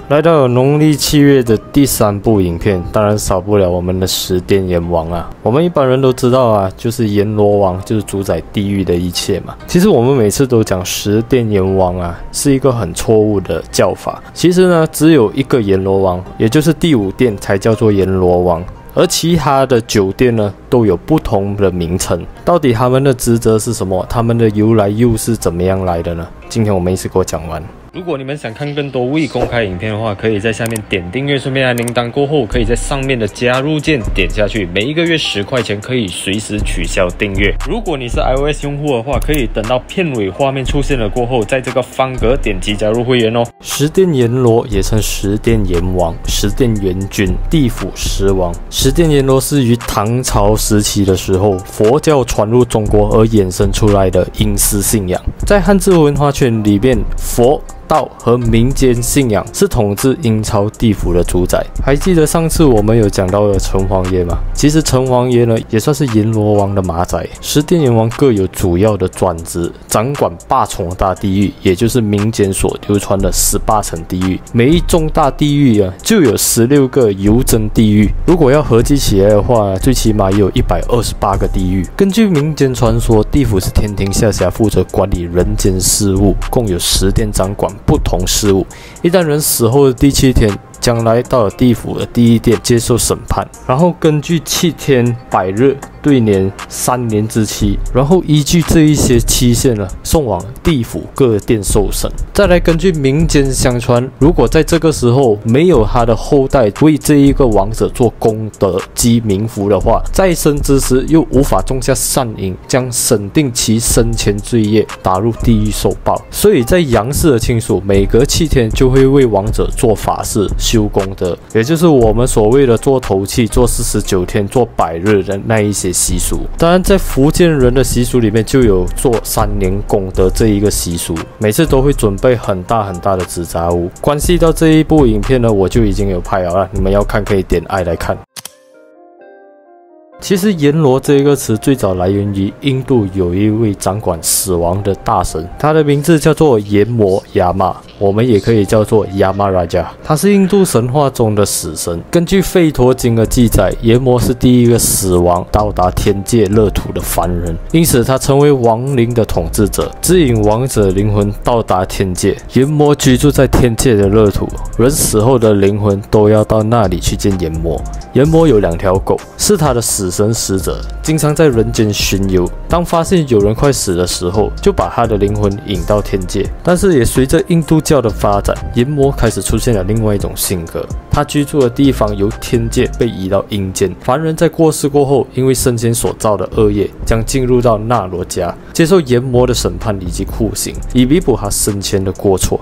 来到了农历7月的第3部影片，当然少不了我们的十殿阎王啊。我们一般人都知道啊，就是阎罗王，就是主宰地狱的一切嘛。其实我们每次都讲十殿阎王啊，是一个很错误的叫法。其实呢，只有一个阎罗王，也就是第5殿才叫做阎罗王。而其他的9殿呢，都有不同的名称。到底他们的职责是什么？他们的由来又是怎么样来的呢？今天我们一次给我讲完。如果你们想看更多未公开影片的话，可以在下面点订阅，顺便按铃铛，过后可以在上面的加入键点下去，每一个月10块钱，可以随时取消订阅。如果你是 iOS 用户的话，可以等到片尾画面出现了过后，在这个方格点击加入会员哦。十殿阎罗也称十殿阎王、十殿阎君、地府十王。十殿阎罗是于唐朝时期的时候，佛教传入中国而衍生出来的阴司信仰。在汉字文化圈里面，佛道和民间信仰是统治阴曹地府的主宰。还记得上次我们有讲到的城隍爷吗？其实城隍爷呢，也算是阎罗王的马仔。十殿阎王各有主要的专职，掌管8重大地狱，也就是民间所流传的18层地狱。每一重大地狱啊，就有16个游真地狱。如果要合计起来的话，最起码也有128个地狱。根据民间传说，地府是天庭下辖，负责管理人间事务，共有10殿掌管不同事务。一旦人死后的第7天，将来到了地府的第1殿接受审判，然后根据7天、百日、对年、3年之期，然后依据这一些期限呢，送往地府各殿受审。再来根据民间相传，如果在这个时候没有他的后代为这一个王者做功德积冥福的话，在生之时又无法种下善因，将审定其生前罪业，打入地狱受报。所以在杨氏的亲属每隔7天就会为王者做法事修功德，也就是我们所谓的做头七、做49天、做100日的那一些习俗。当然在福建人的习俗里面就有做3年功德这一个习俗，每次都会准备很大的纸杂物。关系到这一部影片呢，我就已经有拍了，你们要看可以点爱来看。其实阎罗这个词最早来源于印度有一位掌管死亡的大神，他的名字叫做阎魔亚玛，我们也可以叫做亚玛拉加。他是印度神话中的死神。根据吠陀经的记载，阎魔是第一个死亡到达天界乐土的凡人，因此他成为亡灵的统治者，指引亡者灵魂到达天界。阎魔居住在天界的乐土，人死后的灵魂都要到那里去见阎魔。阎魔有2条狗，是他的死神使者，经常在人间巡游。当发现有人快死的时候，就把他的灵魂引到天界。但是也随着印度教的发展，阎魔开始出现了另外一种性格，他居住的地方由天界被移到阴间。凡人在过世过后，因为生前所造的恶业，将进入到那罗家，接受阎魔的审判以及酷刑，以弥补他生前的过错。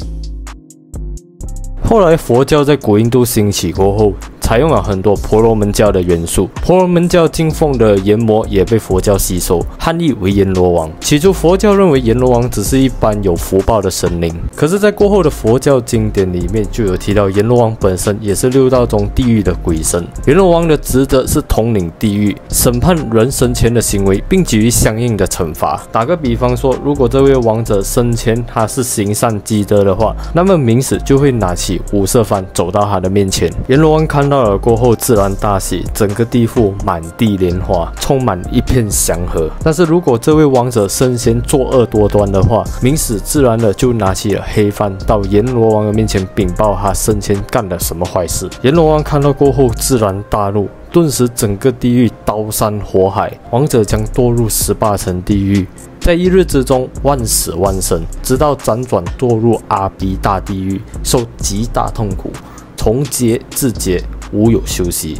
后来佛教在古印度兴起过后，采用了很多婆罗门教的元素，婆罗门教敬奉的阎魔也被佛教吸收，汉译为阎罗王。起初佛教认为阎罗王只是一般有福报的神灵，可是在过后的佛教经典里面就有提到阎罗王本身也是6道中地狱的鬼神。阎罗王的职责是统领地狱，审判人生前的行为，并给予相应的惩罚。打个比方说，如果这位王者生前他是行善积德的话，那么冥使就会拿起五色幡走到他的面前。阎罗王看到了过后自然大喜，整个地府满地莲花，充满一片祥和。但是如果这位王者生前作恶多端的话，冥使自然的就拿起了黑幡到阎罗王的面前禀报他生前干了什么坏事。阎罗王看到过后自然大怒，顿时整个地狱刀山火海，王者将堕入18层地狱，在1日之中万死万生，直到辗转堕入阿鼻大地狱，受极大痛苦，从劫至劫无有休息。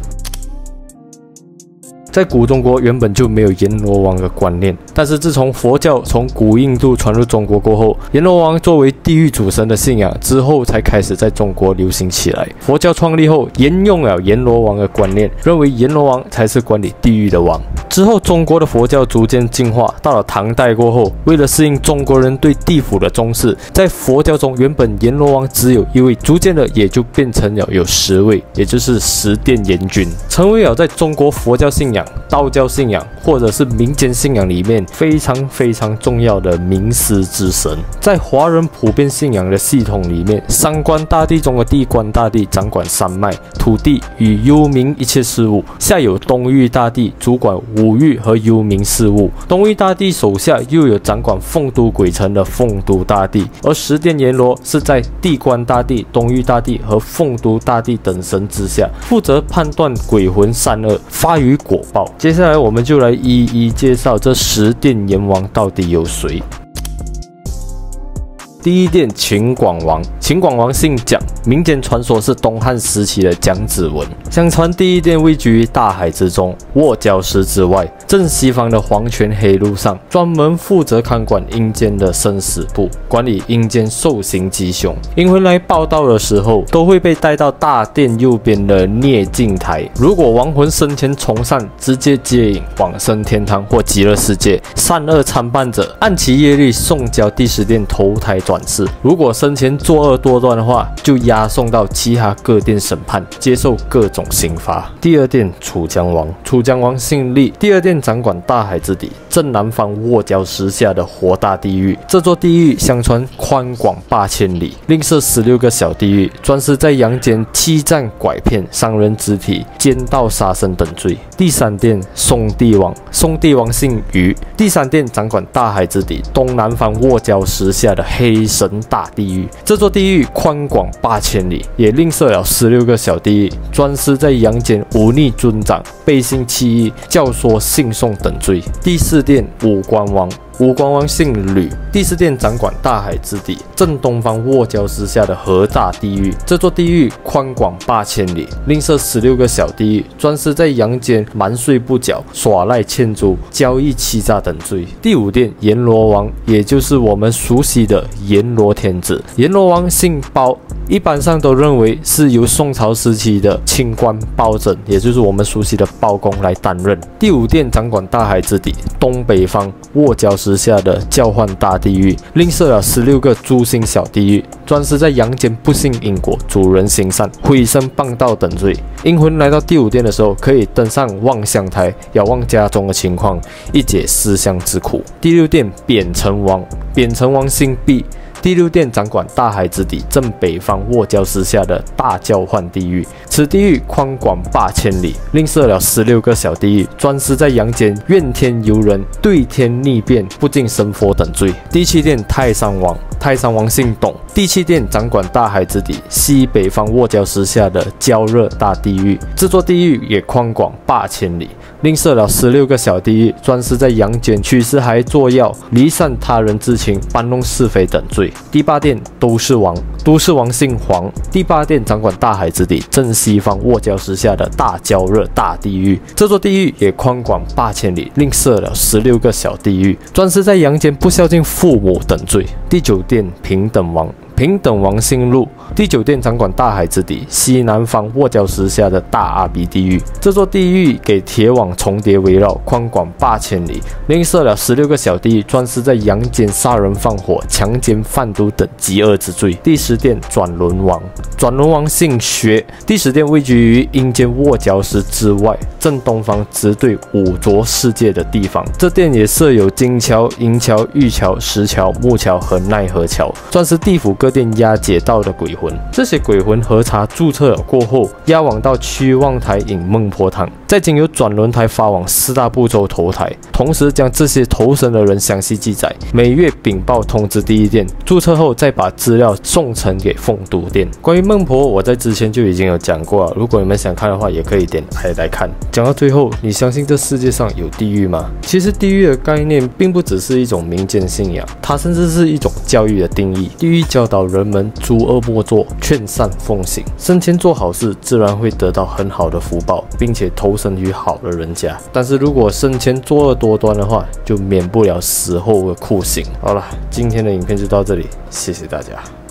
在古中国原本就没有阎罗王的观念，但是自从佛教从古印度传入中国过后，阎罗王作为地狱主神的信仰之后才开始在中国流行起来。佛教创立后沿用了阎罗王的观念，认为阎罗王才是管理地狱的王。之后中国的佛教逐渐进化，到了唐代过后，为了适应中国人对地府的重视，在佛教中原本阎罗王只有1位，逐渐的也就变成了有10位，也就是10殿阎君，成为了在中国佛教信仰、道教信仰或者是民间信仰里面非常重要的冥司之神。在华人普遍信仰的系统里面，三官大帝中的地官大帝掌管山脉、土地与幽冥一切事务，下有东域大帝主管五域和幽冥事务。东域大帝手下又有掌管凤都鬼城的凤都大帝，而十殿阎罗是在地官大帝、东域大帝和凤都大帝等神之下，负责判断鬼魂善恶、发于果报。接下来我们就来一一介绍这十殿阎王到底有谁。第一殿秦广王，秦广王姓蒋，民间传说是东汉时期的蒋子文。相传第一殿位居于大海之中，卧礁石之外，正西方的黄泉黑路上，专门负责看管阴间的生死簿，管理阴间受刑吉凶。阴魂来报道的时候，都会被带到大殿右边的孽镜台。如果亡魂生前从善，直接接引往生天堂或极乐世界；善恶参半者，按其业力送交第十殿投胎转世。如果生前作恶多端的话，就押送到其他各殿审判，接受各种刑罚。第二殿楚江王，楚江王姓厉，第二殿掌管大海之底，正南方卧礁石下的活大地狱。这座地狱相传宽广8000里，另设16个小地狱，专是在阳间欺占、拐骗、伤人肢体、奸盗杀生等罪。第三殿宋帝王，宋帝王姓于，第三殿掌管大海之底，东南方卧礁石下的黑神大地狱。这座地狱宽广8000里，也另设了16个小地狱，专是在阳间忤逆尊长、背信弃义、教唆信奉等罪。第四殿武官王，武官王姓吕，第四殿掌管大海之底，正东方卧礁石下的河大地狱。这座地狱宽广8000里，另设16个小地狱，专是在阳间瞒税不缴、耍赖欠租、交易欺诈等罪。第五殿阎罗王，也就是我们熟悉的阎罗天子。阎罗王姓包，一般上都认为是由宋朝时期的清官包拯，也就是我们熟悉的包公来担任。第五殿掌管大海之底，东北方卧礁石下的交换大地狱，另设了16个诛心小地狱，专是在阳间不信因果、主人行善、毁身谤道等罪。阴魂来到第五殿的时候，可以登上望乡台，遥望家中的情况，一解思乡之苦。第六殿扁城王，扁城王姓毕，第六殿掌管大海之底正北方卧礁石下的大交换地狱，此地狱宽广8000里，另设了16个小地狱，专是在阳间怨天尤人、对天逆变、不敬神佛等罪。第七殿太上王，太上王姓董，第七殿掌管大海之底西北方卧礁石下的焦热大地狱，这座地狱也宽广8000里，另设了16个小地狱，专是在阳间取尸还作药、离散他人之情、搬弄是非等罪。第八殿都市王，都市王姓黄，第八殿掌管大海之底正西方卧礁石下的大焦热大地狱，这座地狱也宽广8000里，另设了16个小地狱，专是在阳间不孝敬父母等罪。第九殿平等王，平等王姓陆，第九殿掌管大海之底西南方卧礁石下的大阿鼻地狱，这座地狱给铁网重叠围绕，宽广8000里，另设了16个小地狱，专是在阳间杀人放火、强奸贩毒等极恶之罪。第十殿转轮王，转轮王姓薛，第十殿位居于阴间卧礁石之外，正东方直对五浊世界的地方。这殿也设有金桥、银桥、玉桥、石桥、木桥和奈何桥，专是地府各殿押解到的鬼魂。这些鬼魂核查注册了过后，押往到曲望台引孟婆堂，再经由转轮台发往4大部洲投胎，同时将这些投生的人详细记载，每月禀报通知第一殿，注册后再把资料送呈给凤都殿。关于孟婆，我在之前就已经有讲过了，如果你们想看的话，也可以点开来看。讲到最后，你相信这世界上有地狱吗？其实地狱的概念并不只是一种民间信仰，它甚至是一种教育的定义。地狱教导人们诸恶莫作，劝善奉行，生前做好事，自然会得到很好的福报，并且投身于好的人家。但是如果生前作恶多端的话，就免不了死后的酷刑。好了，今天的影片就到这里，谢谢大家。